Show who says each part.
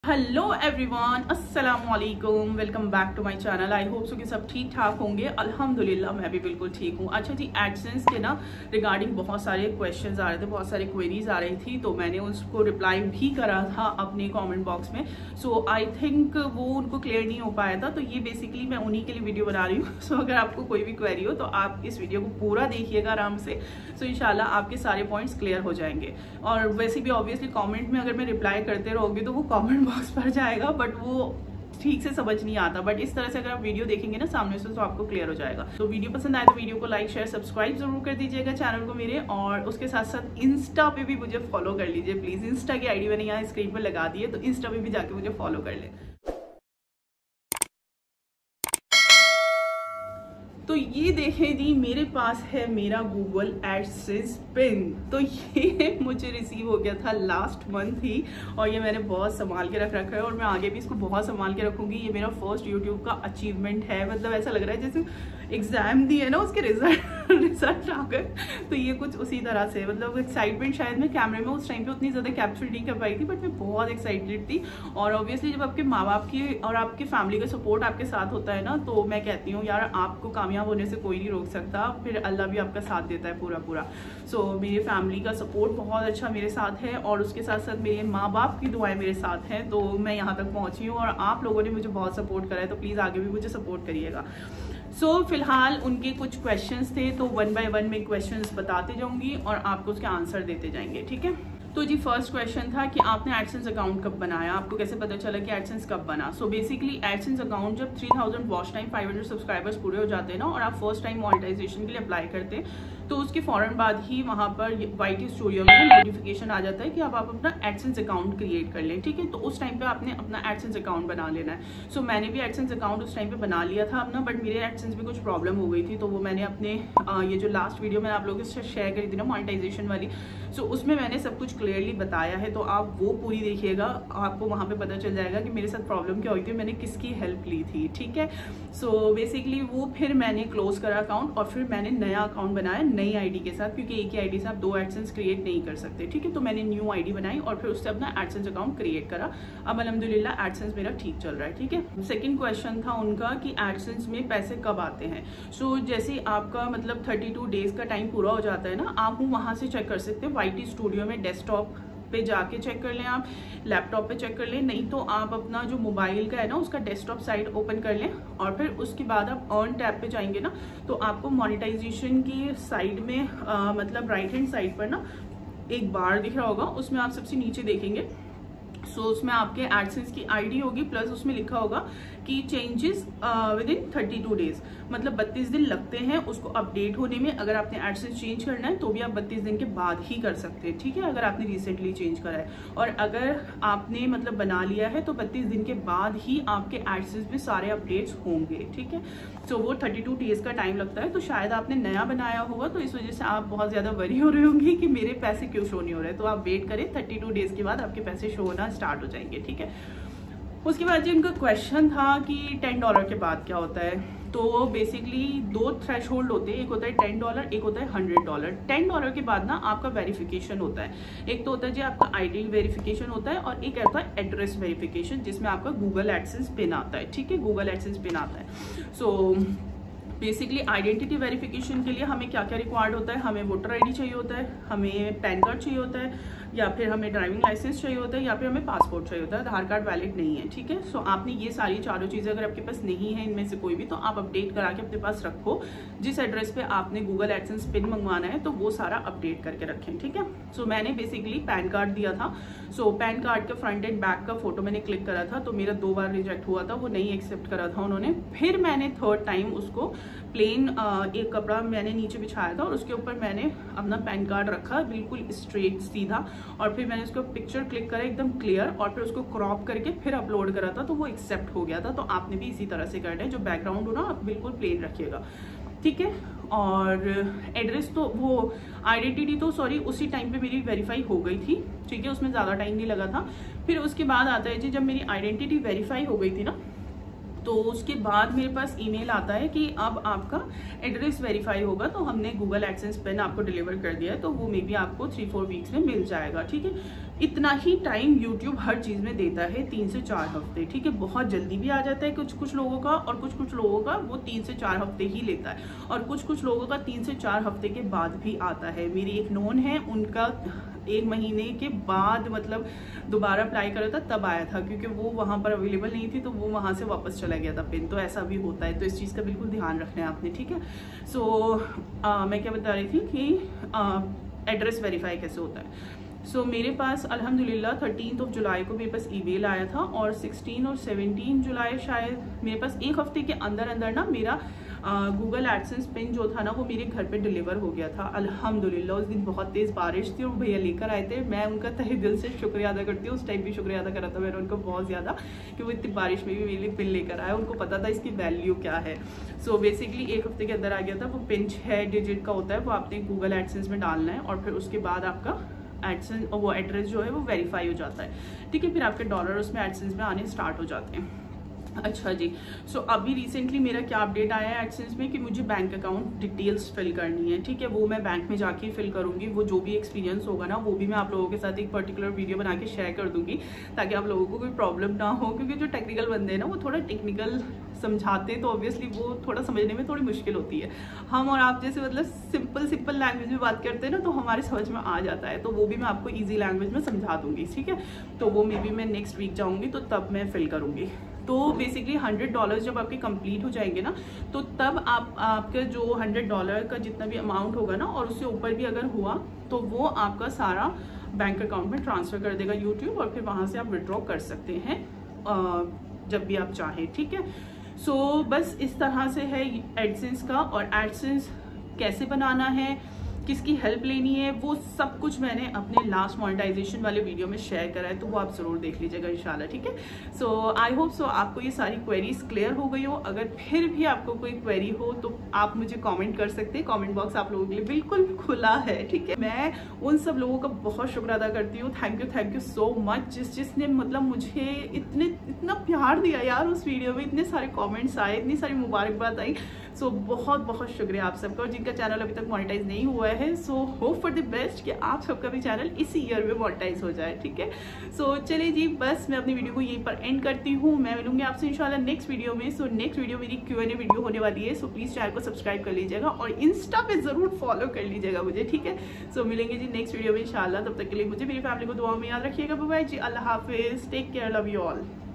Speaker 1: Hello everyone, अस्सलाम वालेकुम, welcome back to my channel. I hope so कि सब ठीक ठाक होंगे। अल्हम्दुलिल्लाह मैं भी बिल्कुल ठीक हूँ। अच्छा जी, एडसेंस के ना रिगार्डिंग बहुत सारे क्वेश्चंस आ रहे थे, बहुत सारे क्वेरीज आ रही थी, तो मैंने उसको रिप्लाई भी करा था अपने कमेंट बॉक्स में। सो आई थिंक वो उनको क्लियर नहीं हो पाया था, तो ये बेसिकली मैं उन्हीं के लिए वीडियो बना रही हूँ। सो अगर आपको कोई भी क्वेरी हो तो आप इस वीडियो को पूरा देखिएगा आराम से। सो इंशाल्लाह आपके सारे पॉइंट्स क्लियर हो जाएंगे। और वैसे भी ऑब्वियसली कॉमेंट में अगर मैं रिप्लाई करते रहोगे तो वो कॉमेंट बॉक्स पर जाएगा, बट वो ठीक से समझ नहीं आता। बट इस तरह से अगर आप वीडियो देखेंगे ना सामने से तो आपको क्लियर हो जाएगा। तो वीडियो पसंद आए तो वीडियो को लाइक शेयर सब्सक्राइब जरूर कर दीजिएगा चैनल को मेरे, और उसके साथ साथ इंस्टा पे भी मुझे फॉलो कर लीजिए प्लीज। इंस्टा की आईडी मैंने यहाँ स्क्रीन पर लगा दी है, तो इंस्टा पे भी जाके मुझे फॉलो कर ले। तो ये देखें जी, मेरे पास है मेरा गूगल एडसेंस पिन। तो ये मुझे रिसीव हो गया था लास्ट मंथ ही, और ये मैंने बहुत संभाल के रख रखा है, और मैं आगे भी इसको बहुत संभाल के रखूंगी। ये मेरा फर्स्ट यूट्यूब का अचीवमेंट है। मतलब ऐसा लग रहा है जैसे एग्जाम दिए ना, उसके रिजल्ट आ गए। तो ये कुछ उसी तरह से, मतलब एक्साइटमेंट शायद मैं कैमरे में उस टाइम पे उतनी ज्यादा कैप्चर नहीं कर पाई थी, बट मैं बहुत एक्साइटेड थी। और ऑब्वियसली जब आपके माँ बाप की और आपकी फैमिली का सपोर्ट आपके साथ होता है ना, तो मैं कहती हूँ यार आपको कामयाब होने से कोई नहीं रोक सकता, फिर अल्लाह भी आपका साथ देता है पूरा। सो मेरी फैमिली का सपोर्ट बहुत अच्छा मेरे साथ है, और उसके साथ साथ मेरे माँ बाप की दुआएं मेरे साथ हैं, तो मैं यहाँ तक पहुंची हूँ। और आप लोगों ने मुझे बहुत सपोर्ट करा है, तो प्लीज आगे भी मुझे सपोर्ट करिएगा। सो फिलहाल उनके कुछ क्वेश्चंस थे, तो 1 बाय 1 में क्वेश्चंस बताते जाऊंगी और आपको उसके आंसर देते जाएंगे, ठीक है। तो जी फर्स्ट क्वेश्चन था कि आपने एडसेंस अकाउंट कब बनाया, आपको कैसे पता चला कि एडसेंस कब बना। सो बेसिकली एडसेंस अकाउंट जब 3000 वॉच टाइम 500 सब्सक्राइबर्स पूरे हो जाते हैं ना, और आप फर्स्ट टाइम मॉनेटाइजेशन के लिए अप्लाई करते हैं, तो उसके फौरन बाद ही वहाँ पर YT स्टूडियो में नोटिफिकेशन आ जाता है कि अब आप अपना एडसेंस अकाउंट क्रिएट कर लें, ठीक है। तो उस टाइम पे आपने अपना एडसेंस अकाउंट बना लेना है। सो मैंने भी एडसेंस अकाउंट उस टाइम पे बना लिया था अपना, बट मेरे एडसेंस में कुछ प्रॉब्लम हो गई थी, तो वो मैंने अपने ये जो लास्ट वीडियो मैंने आप लोगों के साथ शेयर करी थी ना मॉनेटाइजेशन वाली, सो उसमें मैंने सब कुछ क्लियरली बताया है। तो आप वो पूरी देखिएगा, आपको वहाँ पे पता चल जाएगा कि मेरे साथ प्रॉब्लम क्या हुई थी, मैंने किसकी हेल्प ली थी, ठीक है। सो बेसिकली वो फिर मैंने क्लोज करा अकाउंट, और फिर मैंने नया अकाउंट बनाया नई आईडी के साथ, क्योंकि एक ही आईडी से आप 2 एडसेंस क्रिएट नहीं कर सकते, ठीक है। तो मैंने न्यू आईडी बनाई और फिर उससे अपना एडसेंस अकाउंट क्रिएट करा। अब अल्हम्दुलिल्लाह एडसेंस मेरा ठीक चल रहा है, ठीक है। सेकंड क्वेश्चन था उनका कि एडसेंस में पैसे कब आते हैं। सो जैसे आपका मतलब 32 डेज का टाइम पूरा हो जाता है ना, आप वहाँ से चेक कर सकते हैं। YT स्टूडियो में डेस्कटॉप पे जाके चेक कर लें, आप लैपटॉप पे चेक कर लें, नहीं तो आप अपना जो मोबाइल का है ना उसका डेस्कटॉप साइट ओपन कर लें, और फिर उसके बाद आप अर्न टैब पे जाएंगे ना, तो आपको मोनेटाइजेशन की साइड में मतलब राइट हैंड साइड पर ना एक बार दिख रहा होगा, उसमें आप सबसे नीचे देखेंगे। सो उसमें आपके एडसेंस की आईडी होगी, प्लस उसमें लिखा होगा कि चेंजेस विद इन 32 डेज, मतलब 32 दिन लगते हैं उसको अपडेट होने में। अगर आपने एडसेंस चेंज करना है तो भी आप 32 दिन के बाद ही कर सकते हैं, ठीक है, अगर आपने रिसेंटली चेंज करा है। और अगर आपने मतलब बना लिया है तो 32 दिन के बाद ही आपके एडसेंस में सारे अपडेट्स होंगे, ठीक है। सो वो 32 डेज का टाइम लगता है। तो शायद आपने नया बनाया होगा, तो इस वजह से आप बहुत ज्यादा वरी हो रहे होंगे कि मेरे पैसे क्यों शो नहीं हो रहे। तो आप वेट करें, 32 डेज के बाद आपके पैसे शो होना स्टार्ट हो जाएंगे, ठीक है। उसके बाद जो इनका क्वेश्चन था कि $10 के बाद क्या होता है, तो बेसिकली 2 थ्रेशहोल्ड होते हैं, एक होता है $10, एक होता है $100। $10 के बाद ना आपका वेरिफिकेशन होता है। एक तो होता है जी आपका आईडी वेरिफिकेशन होता है, और एक होता है एड्रेस वेरिफिकेशन, जिसमें आपका गूगल एडसेंस पिन आता है, ठीक है, गूगल एडसेंस पिन आता है। सो बेसिकली आइडेंटिटी वेरिफिकेशन के लिए हमें क्या क्या रिक्वायर्ड होता है, हमें वोटर आईडी चाहिए होता है, हमें पैन कार्ड चाहिए होता है, या फिर हमें ड्राइविंग लाइसेंस चाहिए होता है, या फिर हमें पासपोर्ट चाहिए होता है। आधार कार्ड वैलिड नहीं है, ठीक है। सो आपने ये सारी चारों चीज़ें अगर आपके पास नहीं है इनमें से कोई भी, तो आप अपडेट करा के अपने पास रखो। जिस एड्रेस पे आपने गूगल एडसेंस पिन मंगवाना है तो वो सारा अपडेट करके रखें, ठीक है। सो मैंने बेसिकली पैन कार्ड दिया था। सो पैन कार्ड का फ्रंट एंड बैक का फोटो मैंने क्लिक करा था, तो मेरा 2 बार रिजेक्ट हुआ था, वो नहीं एक्सेप्ट करा था उन्होंने। फिर मैंने थर्ड टाइम उसको प्लेन एक कपड़ा मैंने नीचे बिछाया था, और उसके ऊपर मैंने अपना पैन कार्ड रखा बिल्कुल स्ट्रेट सीधा, और फिर मैंने उसको पिक्चर क्लिक करा एकदम क्लियर, और फिर उसको क्रॉप करके फिर अपलोड करा था, तो वो एक्सेप्ट हो गया था। तो आपने भी इसी तरह से करना है, जो बैकग्राउंड हो ना आप बिल्कुल प्लेन रखिएगा, ठीक है। और एड्रेस तो वो आइडेंटिटी तो सॉरी उसी टाइम पे मेरी वेरीफाई हो गई थी, ठीक है, उसमें ज़्यादा टाइम नहीं लगा था। फिर उसके बाद आता है जी जब मेरी आइडेंटिटी वेरीफाई हो गई थी ना, तो उसके बाद मेरे पास ईमेल आता है कि अब आपका एड्रेस वेरीफाई होगा, तो हमने गूगल एडसेंस पेन आपको डिलीवर कर दिया है, तो वो मे बी आपको 3-4 वीक्स में मिल जाएगा। ठीक है, इतना ही टाइम यूट्यूब हर चीज़ में देता है, 3 से 4 हफ्ते। ठीक है, बहुत जल्दी भी आ जाता है कुछ लोगों का, और कुछ लोगों का वो 3 से 4 हफ्ते ही लेता है, और कुछ लोगों का 3 से 4 हफ्ते के बाद भी आता है। मेरी एक नोन है, उनका 1 महीने के बाद मतलब दोबारा अप्लाई करा था तब आया था, क्योंकि वो वहाँ पर अवेलेबल नहीं थी, तो वो वहाँ से वापस चला गया था पिन। तो ऐसा भी होता है, तो इस चीज़ का बिल्कुल ध्यान रखना है आपने। ठीक है, सो मैं क्या बता रही थी कि एड्रेस वेरीफाई कैसे होता है। सो मेरे पास अल्हम्दुलिल्लाह 13 जुलाई को मेरे पास ईमेल आया था, और 16 और 17 जुलाई शायद मेरे पास 1 हफ्ते के अंदर ना मेरा गूगल एडसेंस पिन जो था ना वो मेरे घर पे डिलीवर हो गया था अल्हम्दुलिल्लाह। उस दिन बहुत तेज़ बारिश थी और भैया लेकर आए थे। मैं उनका तहे दिल से शुक्रिया अदा करती हूँ, उस टाइम भी शुक्रिया अदा करा था मैंने उनको बहुत ज़्यादा, कि वो इतनी बारिश में भी मेरे लिए पिन लेकर आए। उनको पता था इसकी वैल्यू क्या है। सो बेसिकली 1 हफ्ते के अंदर आ गया था। वो पिन 6 डिजिट का होता है, वो आपने गूगल एडसेंस में डालना है, और फिर उसके बाद आपका एडसेंस वो एड्रेस जो है वो वेरीफाई हो जाता है। ठीक है, फिर आपके डॉलर उसमें एडसेंस में आने स्टार्ट हो जाते हैं। अच्छा जी, सो अभी रिसेंटली मेरा क्या अपडेट आया है एडसेंस में कि मुझे बैंक अकाउंट डिटेल्स फिल करनी है। ठीक है, वो मैं बैंक में जाके फिल करूंगी। वो जो भी एक्सपीरियंस होगा ना वो भी मैं आप लोगों के साथ एक पर्टिकुलर वीडियो बना के शेयर कर दूंगी, ताकि आप लोगों को कोई प्रॉब्लम ना हो। क्योंकि जो टेक्निकल बंदे हैं ना वो थोड़ा टेक्निकल समझाते हैं, तो ऑब्वियसली वो थोड़ा समझने में थोड़ी मुश्किल होती है। हम और आप जैसे मतलब सिंपल लैंग्वेज में बात करते हैं ना, तो हमारे समझ में आ जाता है। तो वो भी मैं आपको ईजी लैंग्वेज में समझा दूंगी। ठीक है, तो वो मे बी मैं नेक्स्ट वीक जाऊँगी तो तब मैं फिल करूँगी। तो बेसिकली $100 जब आपके कंप्लीट हो जाएंगे ना, तो तब आपका जो $100 का जितना भी अमाउंट होगा ना, और उससे ऊपर भी अगर हुआ, तो वो आपका सारा बैंक अकाउंट में ट्रांसफ़र कर देगा यूट्यूब, और फिर वहाँ से आप विड्रॉ कर सकते हैं जब भी आप चाहें। ठीक है, सो बस इस तरह से है एडसेंस का। और एडसेंस कैसे बनाना है, किसकी हेल्प लेनी है, वो सब कुछ मैंने अपने लास्ट मोनेटाइजेशन वाले वीडियो में शेयर करा है, तो वो आप ज़रूर देख लीजिएगा इंशाल्लाह। ठीक है, सो आई होप सो आपको ये सारी क्वेरीज क्लियर हो गई हो। अगर फिर भी आपको कोई क्वेरी हो तो आप मुझे कमेंट कर सकते हैं। कमेंट बॉक्स आप लोगों के लिए बिल्कुल खुला है। ठीक है, मैं उन सब लोगों का बहुत शुक्र अदा करती हूँ। थैंक यू सो मच, जिसने मतलब मुझे इतना प्यार दिया यार। उस वीडियो में इतने सारे कॉमेंट्स आए, इतनी सारी मुबारकबाद आई। सो बहुत शुक्रिया आप सबका। और जिनका चैनल अभी तक मोनेटाइज नहीं हुआ है, so hope for the best कि आप सबका भी चैनल इसी ईयर में मोनेटाइज हो जाए। ठीक है, सो चलिए जी, बस मैं अपनी वीडियो को यहीं पर एंड करती हूँ। मैं मिलूंगी आपसे इंशाल्लाह नेक्स्ट वीडियो में। सो नेक्स्ट वीडियो मेरी Q&A वीडियो होने वाली है, सो प्लीज़ चैनल को सब्सक्राइब कर लीजिएगा और इंस्टा पे ज़रूर फॉलो कर लीजिएगा मुझे। ठीक है, सो मिलेंगे जी नेक्स्ट वीडियो में इंशाल्लाह। तब तक के लिए मुझे मेरी फैमिली को दुआ में याद रखिएगा। बाय बाय जी, अल्लाह हाफिज़, take care, love you all.